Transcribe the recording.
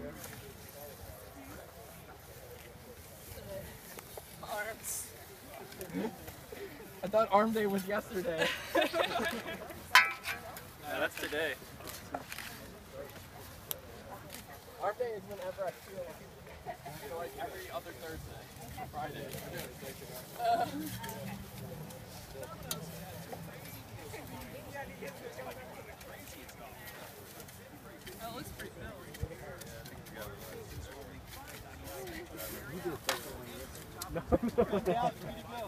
Arms. I thought arm day was yesterday. Yeah, that's today. Arm day is whenever I feel like it. So like every other Thursday, Friday. That looks pretty good. No.